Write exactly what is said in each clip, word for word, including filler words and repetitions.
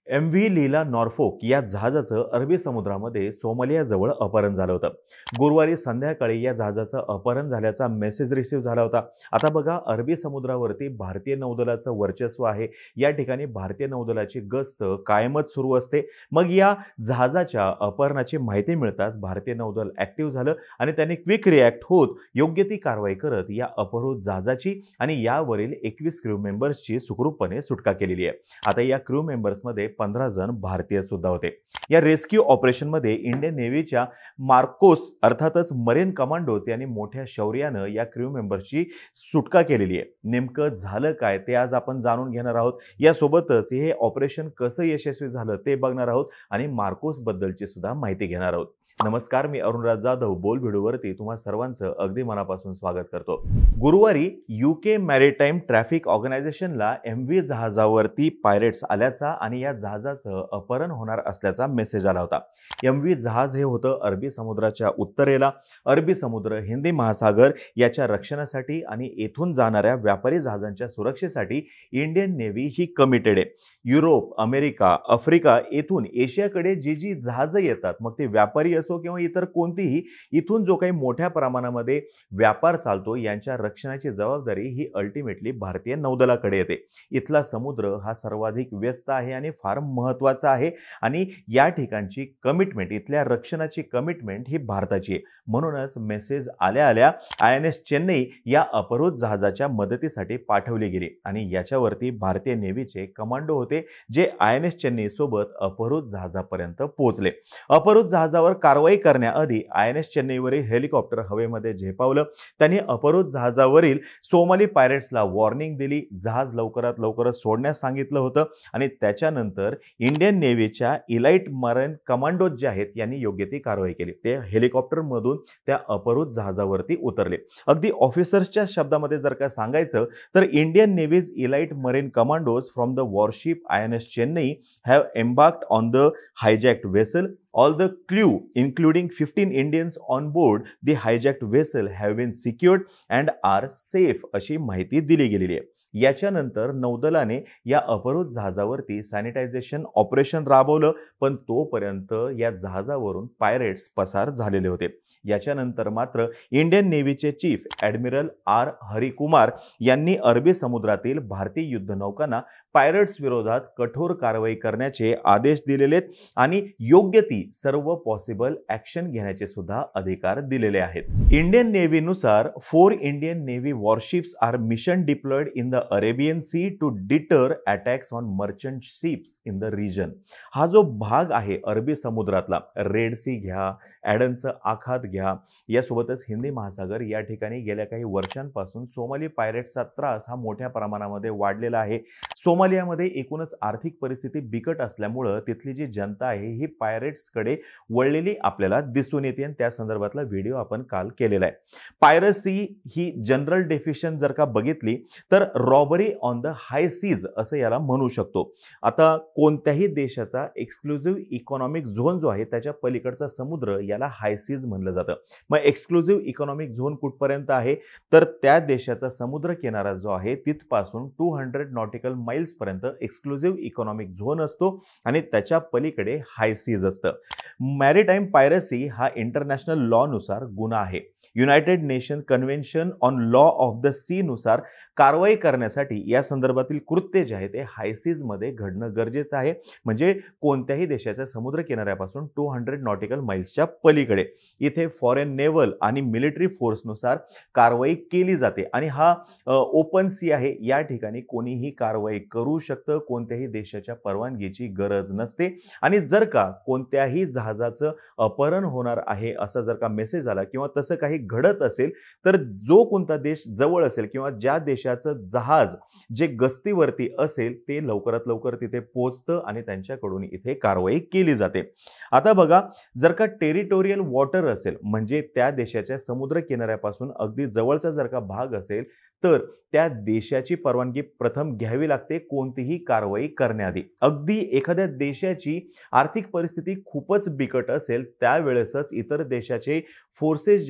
M V लीला नॉर्फोक या जहाजाचं अरबी समुद्रामध्ये सोमालियाजवळ अपहरण झालं होतं. गुरुवारी संध्याकाळी या जहाजाचं अपहरण झाल्याचा मेसेज रिसीव्ह झाला होता. आता बघा, अरबी समुद्रावरती भारतीय नौदलाचं वर्चस्व आहे. या ठिकाणी भारतीय नौदलाची गस्त कायमच सुरू असते. मग या जहाजाच्या अपहरणाची माहिती मिळताच भारतीय नौदल ऍक्टिव्ह झालं आणि त्यांनी क्विक रिॲक्ट होत योग्य ती कारवाई करत या अपहृत जहाजाची आणि यावरील एकवीस क्रू मेंबर्सची सुखरूपपणे सुटका केलेली आहे. आता या क्रू मेंबर्समध्ये पंधरा जण भारतीय सुद्धा होते. या रेस्क्यू ऑपरेशनमध्ये इंडियन नेव्हीच्या मार्कोस अर्थातच मरीन कमांडोज यांनी मोठ्या शौर्यानं या क्रू मेंबर्सची सुटका केलेली आहे. नेमकं झालं काय ते आज आपण जाणून घेणार आहोत. यासोबतच हे ऑपरेशन कसं यशस्वी झालं ते बघणार आहोत आणि मार्कोस बद्दलची सुद्धा माहिती घेणार आहोत. नमस्कार, मी अरुणराज जाधव बोल व्हिडिओवरती तुम्हा सर्वांचं अगदी मनापासून स्वागत करतो. गुरुवारी यूके मॅरिटाईम ट्रॅफिक ऑर्गनायझेशनला एम व्ही जहाजावरती पायरेट्स आल्याचा आणि या जहाजाचं अपहरण होणार असल्याचा मेसेज आला होता. एम व्ही जहाज हे होतं अरबी समुद्राच्या उत्तरेला. अरबी समुद्र, हिंदी महासागर याच्या रक्षणासाठी आणि येथून जाणाऱ्या व्यापारी जहाजांच्या सुरक्षेसाठी इंडियन नेव्ही ही कमिटेड आहे. युरोप, अमेरिका, आफ्रिका येथून एशियाकडे जी जी जहाजं येतात, मग ते व्यापारी असो किंवा इतर कोणतीही, इथून जो काही मोठ्या प्रमाणामध्ये व्यापार चालतो यांच्या रक्षणाची जबाबदारी ही अल्टिमेटली भारतीय नौदलाकडे येते. इथला समुद्र हा सर्वाधिक व्यस्त आहे आणि फार महत्त्वाचा आहे आणि या ठिकाणची कमिटमेंट, इथल्या रक्षणाची कमिटमेंट ही भारताची आहे. म्हणूनच मेसेज आल्या आल्या आय एन एस चेन्नई या अपहृत जहाजाच्या मदतीसाठी पाठवली गेली आणि याच्यावरती भारतीय नेव्हीचे कमांडो होते जे आय एन एस चेन्नई सोबत अपहृत जहाजापर्यंत पोहोचले. अपहृत जहाजावर कारवाई करण्याआधी आय एन एस चेन्नईवरील हेलिकॉप्टर हवेमध्ये झेपावलं. त्यांनी अपहृत जहाजावरील सोमाली पायरेट्सला वॉर्निंग दिली, जहाज लवकरात लवकर सोडण्यास सांगितलं होतं आणि त्याच्यानंतर इंडियन नेव्हीच्या इलाइट मरीन कमांडोज जे आहेत यांनी योग्य ती कारवाई केली. ते हेलिकॉप्टरमधून त्या अपहृत जहाजावरती उतरले. अगदी ऑफिसर्सच्या शब्दामध्ये जर का सांगायचं तर Indian navy's elite marine commandos from the warship I N S Chennai have embarked on the hijacked vessel. All the crew, including fifteen Indians on board the hijacked vessel, have been secured and are safe अशी माहिती दिली गेलेली आहे. याच्यानंतर नौदलाने या अपहृत जहाजावरती sanitisation operation राबवलं, पण तोपर्यंत या जहाजावरून पायरेट्स पसार झालेले होते. याच्यानंतर मात्र इंडियन नेव्हीचे चीफ ॲडमिरल आर हरिकुमार यांनी अरबी समुद्रातील भारतीय युद्धनौकांना पायरेट्स विरोधात कठोर कारवाई करण्याचे आदेश दिलेले आहेत आणि योग्य ती सर्व पॉसिबल ॲक्शन घेण्याचे सुद्धा अधिकार दिलेले आहेत. इंडियन नेव्हीनुसार four Indian navy warships are mission deployed in the Arabian sea to deter attacks on merchant ships in the region. हा जो भाग आहे अरबी समुद्रातला, रेड सी घ्या, ॲडनचं आखात घ्या, यासोबतच हिंदी महासागर, या ठिकाणी गेल्या काही वर्षांपासून सोमाली पायरेट्सचा त्रास हा मोठ्या प्रमाणामध्ये वाढलेला आहे. सोमालियामध्ये एकूणच आर्थिक परिस्थिती बिकट असल्यामुळं तिथली जी जनता आहे ही पायरेट्सकडे वळलेली आपल्याला दिसून येते आणि त्या संदर्भातला व्हिडिओ आपण काल केलेला आहे. पायरसी ही जनरल डेफिनेशन जर का बघितली तर robbery on the high seas असं याला म्हणू शकतो. आता कोणत्याही देशाचा एक्सक्लुझिव्ह इकॉनॉमिक झोन जो आहे त्याच्या पलीकडचा समुद्र याला हाय सीज म्हणलं जातं. मग एक्सक्लुझिव्ह इकॉनॉमिक झोन कुठपर्यंत आहे तर त्या देशाचा समुद्र किनारा जो आहे तिथपासून टू हंड्रेड नॉटिकल माइल्स पर्यंत एक्सक्लुझिव्ह इकॉनॉमिक झोन असतो आणि त्याच्या पलीकडे हाय सीज असतं. मॅरिटाईम पायरसी हा इंटरनॅशनल लॉ नुसार गुन्हा आहे. United nation convention on law of the sea नुसार कारवाई करण्यासाठी या संदर्भातील कृत्य जे आहे ते हायसीज मध्ये घडणं गरजेचं आहे. म्हणजे कोणत्याही देशाच्या समुद्र किनाऱ्यापासून टू हंड्रेड नॉटिकल माइल्सच्या पलीकडे इथे फॉरेन नेव्हल आणि मिलिटरी फोर्सनुसार कारवाई केली जाते आणि हा ओपन सी आहे. या ठिकाणी कोणीही कारवाई करू शकतं, कोणत्याही देशाच्या परवानगीची गरज नसते आणि जर का कोणत्याही जहाजाचं अपहरण होणार आहे असा जर का मेसेज आला किंवा तसं काही घडत असेल तर जो कोणता देश जवळ असेल किंवा ज्या देशाचं जहाज जे गस्तीवरती असेल ते लवकरात लवकर तिथे पोहोचतं आणि त्यांच्याकडून इथे कारवाई केली जाते. आता बघा, जर का टेरिटोरियल वॉटर असेल म्हणजे त्या देशाच्या समुद्र किनाऱ्यापासून अगदी जवळचा जर का भाग असेल तर त्या देशाची परवानगी प्रथम घ्यावी लागते कोणतीही कारवाई करण्याआधी. अगदी एखाद्या देशाची आर्थिक परिस्थिती खूपच बिकट असेल त्यावेळेसच इतर देशाचे फोर्सेस जे आहेत त्या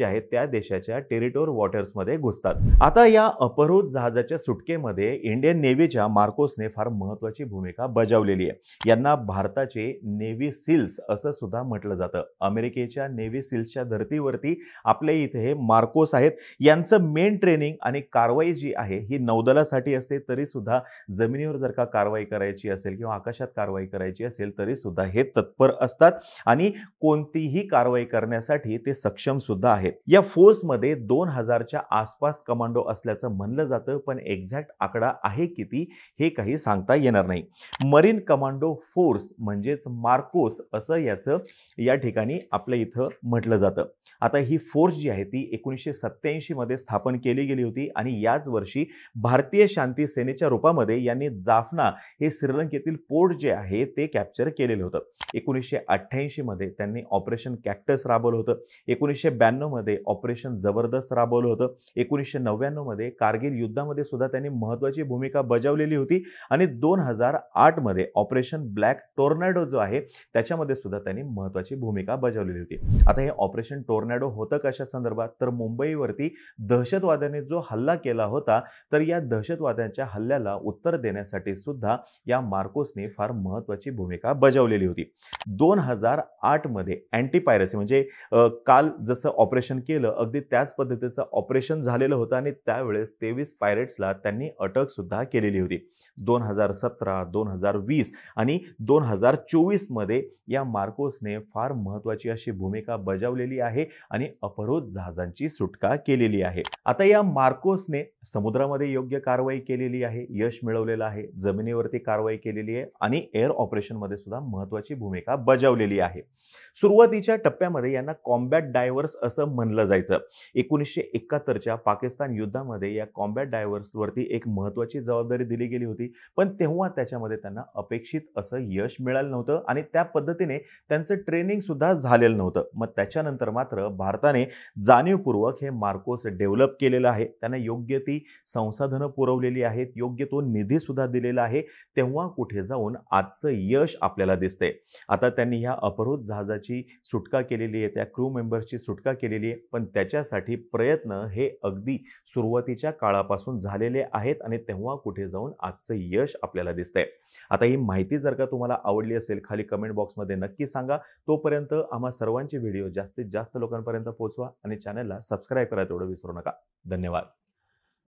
त्या देशाच्या टेरिटोर वॉटर्समध्ये घुसतात। आता या अपहृत जहाजाच्या सुटकेमध्ये इंडियन नेव्हीच्या मार्कोसने फार महत्त्वाची भूमिका बजावलेली आहे। यांना भारताचे नेव्ही सील्स असं सुद्धा म्हटलं जातं। अमेरिकेच्या नेव्ही सील्सच्या धर्तीवरती आपल्या इथे हे मार्कोस आहेत। यांचं मेन ट्रेनिंग आणि कारवाई जी आहे ही नौदलासाठी असते, तरी सुद्धा जमिनीवर जर का कारवाई करायची असेल किंवा आकाशात कारवाई करायची असेल तरी सुद्धा हे तत्पर असतात आणि कोणतीही कारवाई करण्यासाठी ते सक्षम सुद्धा आहेत। या फोर्समध्ये दोन हजारच्या आसपास कमांडो असल्याचं म्हणलं जातं, पण एक्झॅक्ट आकडा आहे किती हे काही सांगता येणार नाही। मरीन कमांडो फोर्स म्हणजेच मार्कोस असं याचं या ठिकाणी आपल्या इथं म्हटलं जातं। आता ही फोर्स जी आहे ती एकोणीसशे सत्त्याऐंशी मध्ये स्थापन केली गेली होती आणि याच वर्षी भारतीय शांती सेनेच्या रूपामध्ये यांनी जाफना हे श्रीलंकेतील पोर्ट जे आहे ते कॅप्चर केलेलं होतं। एकोणीसशे अठ्ठ्याऐंशी मध्ये त्यांनी ऑपरेशन कॅक्टस राबवलं होतं। एकोणीसशे ब्याण्णव मध्ये ऑपरेशन जबरदस्त राबवलं होतं। एकोणीसशे नव्याण्णव मध्ये कारगिल युद्धामध्ये सुद्धा त्यांनी महत्त्वाची भूमिका बजावलेली होती आणि दोन हजार आठ मध्ये ऑपरेशन ब्लॅक टोर्नेडो जो आहे त्याच्यामध्ये सुद्धा त्यांनी महत्त्वाची भूमिका बजावलेली होती। आता हे ऑपरेशन टोर्नेडो होतं कशा संदर्भात, तर मुंबईवरती दहशतवाद्यांनी जो हल्ला केला होता, तर या दहशतवाद्यांच्या हल्ल्याला उत्तर देण्यासाठी सुद्धा या मार्कोसने फार महत्त्वाची भूमिका बजावलेली होती। दोन हजार आठ मध्ये अँटी पायरसी म्हणजे काल जसं ऑपरेशन केलं अगदी त्याच पद्धतीचं ऑपरेशन झालेलं होतं आणि त्यावेळेस तेवीस पायरेट्सला त्यांनी अटक सुद्धा केलेली होती। दोन हजार सतरा, दोन हजार वीस आणि दोन हजार चोवीस मध्ये या मार्कोसने फार महत्त्वाची अशी भूमिका बजावलेली आहे आणि अपहृत जहाजांची सुटका केलेली आहे। आता या मार्कोसने समुद्रामध्ये योग्य कारवाई केलेली आहे, यश मिळवलेलं आहे, जमिनीवरती कारवाई केलेली आहे आणि एअर ऑपरेशन मध्ये सुद्धा महत्त्वाची भूमिका बजावलेली आहे। सुरुवातीच्या टप्प्यामध्ये यांना कॉम्बॅट डायव्हर्स असं म्हणलं जायचं। एकोणीसशे एकाहत्तरच्या पाकिस्तान युद्धामध्ये या कॉम्बॅट डायव्हर्सवरती एक महत्त्वाची जबाबदारी दिली गेली होती, पण तेव्हा त्याच्यामध्ये त्यांना अपेक्षित असं यश मिळालं नव्हतं आणि त्या पद्धतीने त्यांचं ट्रेनिंग सुद्धा झालेलं नव्हतं। मग त्याच्यानंतर मात्र भारताने जाणीवपूर्वक हे मार्कोस डेव्हलप केलेलं आहे, त्यांना योग्य ती संसाधनं पुरवलेली आहेत, योग्य तो निधी सुद्धा दिलेला आहे, तेव्हा कुठे जाऊन आजचं यश आपल्याला दिसतंय। आता त्यांनी ह्या अपहृत जहाजाची सुटका केलेली आहे, त्या क्रू मेंबर्सची सुटका केलेली आहे, पण त्याच्यासाठी प्रयत्न हे अगदी सुरुवातीच्या काळापासून झालेले आहेत आणि तेव्हा कुठे जाऊन आजचं यश आपल्याला दिसतंय। आता ही माहिती जर का तुम्हाला आवडली असेल खाली कमेंट बॉक्समध्ये नक्की सांगा। तोपर्यंत आम्हा सर्वांचे व्हिडिओ जास्तीत जास्त लोकांपर्यंत पोहोचवा आणि चॅनलला सबस्क्राईब करायला तेवढं विसरू नका। धन्यवाद।